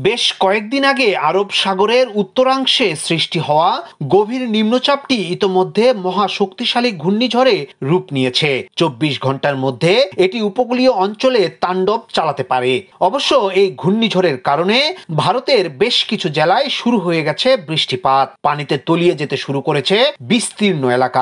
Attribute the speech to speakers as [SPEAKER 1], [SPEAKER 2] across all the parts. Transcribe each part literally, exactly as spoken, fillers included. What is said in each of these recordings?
[SPEAKER 1] বেশ কয়েকদিন আগে আরব সাগরের উত্তরাংশে সৃষ্টি হওয়া গভীর নিম্নচাপটি ইতোমধ্যে মহা শক্তিশালী ঘূর্ণিঝড়ে রূপ নিয়েছে। চব্বিশ ঘন্টার মধ্যে এটি উপকূলীয় অঞ্চলে তাণ্ডব চালাতে পারে। অবশ্য এই ঘূর্ণিঝড়ের কারণে ভারতের বেশ কিছু জেলায় শুরু হয়ে গেছে বৃষ্টিপাত। পানিতে তলিয়ে যেতে শুরু করেছে বিস্তীর্ণ এলাকা।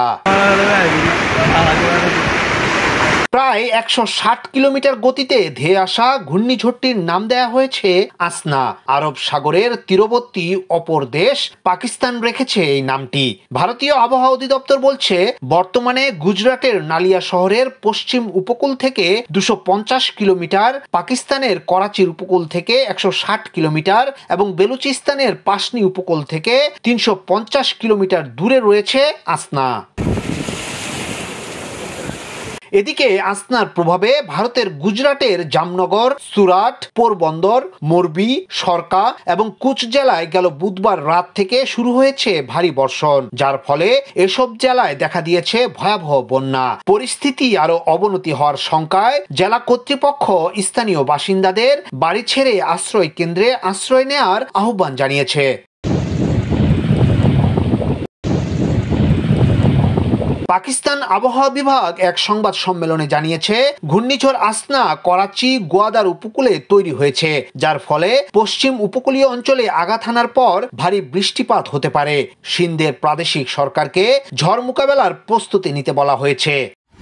[SPEAKER 1] প্রায় একশো ষাট কিলোমিটার গতিতে ধেয়ে আসা ঘূর্ণিঝড়টির নাম দেয়া হয়েছে আসনা। আরব সাগরের তীরবর্তী অপর দেশ পাকিস্তান রেখেছে এই নামটি। ভারতীয় আবহাওয়া অধিদপ্তর বলছে, বর্তমানে গুজরাটের নালিয়া শহরের পশ্চিম উপকূল থেকে দুশো পঞ্চাশ কিলোমিটার, পাকিস্তানের করাচির উপকূল থেকে একশো ষাট কিলোমিটার এবং বেলুচিস্তানের পাসনি উপকূল থেকে তিনশো পঞ্চাশ কিলোমিটার দূরে রয়েছে আসনা। এদিকে আসনার প্রভাবে ভারতের গুজরাটের জামনগর, সুরাট, পোরবন্দর, মোরবি, সরকা এবং কুচ জেলায় গেল বুধবার রাত থেকে শুরু হয়েছে ভারী বর্ষণ, যার ফলে এসব জেলায় দেখা দিয়েছে ভয়াবহ বন্যা। পরিস্থিতি আরো অবনতি হওয়ার শঙ্কায় জেলা কর্তৃপক্ষ স্থানীয় বাসিন্দাদের বাড়ি ছেড়ে আশ্রয় কেন্দ্রে আশ্রয় নেওয়ার আহ্বান জানিয়েছে। পাকিস্তান আবহাওয়া বিভাগ এক সংবাদ সম্মেলনে জানিয়েছে, ঘূর্ণিঝড় আসনা করাচি, গোয়াদার উপকূলে তৈরি হয়েছে, যার ফলে পশ্চিম উপকূলীয় অঞ্চলে আঘাত হানার পর ভারী বৃষ্টিপাত হতে পারে। সিন্ধের প্রাদেশিক সরকারকে ঝড় মোকাবেলার প্রস্তুতি নিতে বলা হয়েছে।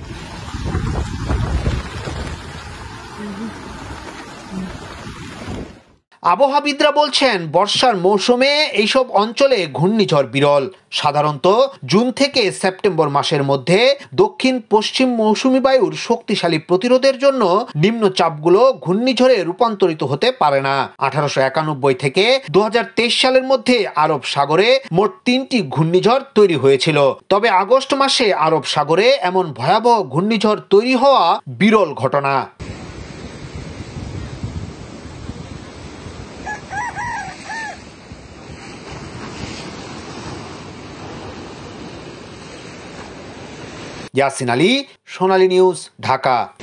[SPEAKER 1] আবহাওয়াবিদরা বলছেন, বর্ষার মৌসুমে এইসব অঞ্চলে ঘূর্ণিঝড় বিরল। সাধারণত জুন থেকে সেপ্টেম্বর মাসের মধ্যে দক্ষিণ পশ্চিম মৌসুমী বায়ুর শক্তিশালী প্রতিরোধের জন্য নিম্নচাপগুলো ঘূর্ণিঝড়ে রূপান্তরিত হতে পারে না। আঠারোশো একানব্বই থেকে দু হাজার তেইশ সালের মধ্যে আরব সাগরে মোট তিনটি ঘূর্ণিঝড় তৈরি হয়েছিল। তবে আগস্ট মাসে আরব সাগরে এমন ভয়াবহ ঘূর্ণিঝড় তৈরি হওয়া বিরল ঘটনা। ইয়াসিন আলী, সোনালী নিউজ, ঢাকা।